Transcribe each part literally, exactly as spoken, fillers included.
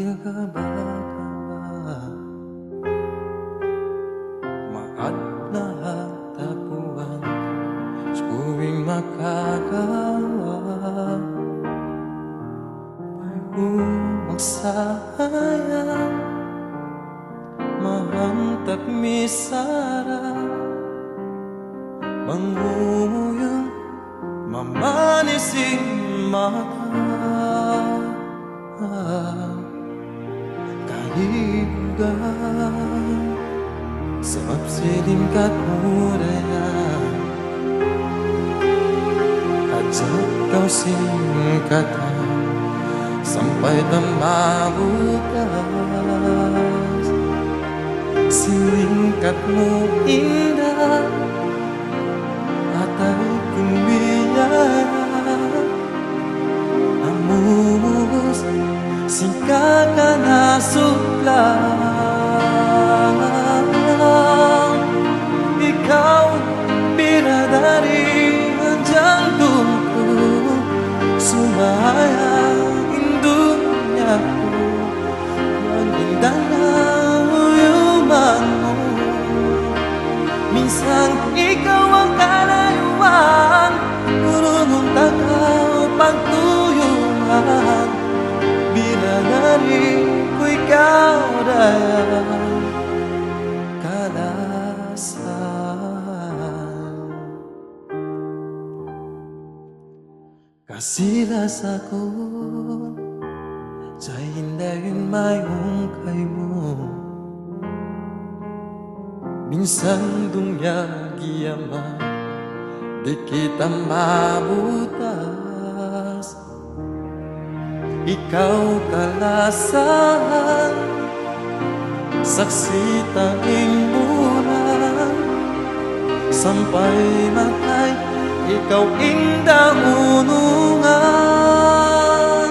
nagabagawa maat na hatapuan sa tuwing makagawa ay humagsayang mahantap misara mangunguyong mamanising mata kalibugan sa mapsilim kat murayan ajak kau singkatan sampai tamabukas silingkatmu indah atay kumiyaya amus singka ka na suklang ikaw bidadari ang jantungku sumayang indunyaku magindang na uyumanmu minsan ikaw ang kalayuan urunong takaw pagtuyungan bidadari ko ikaw daya kalasan kasilas ako sa hindayin mayong kayo minsan dunyagiyaman di kita mabutas ikaw kalasan saksi tanging bulan sampai matay ikaw indah unungan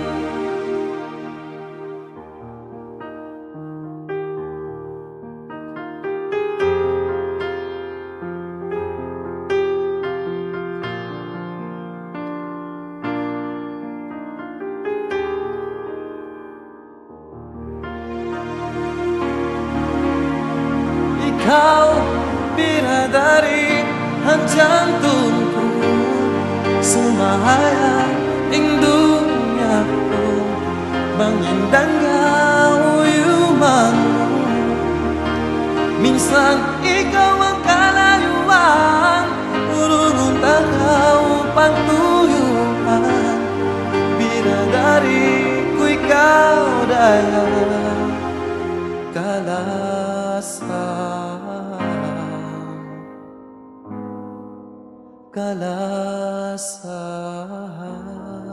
ikaw bidadari ang jantungku sumahayang indunyaku mangindang uyumanmu minsan ikaw ang kalayuan urunong takaw pagtuyuan bidadari ko ikaw daya kalasan kalasan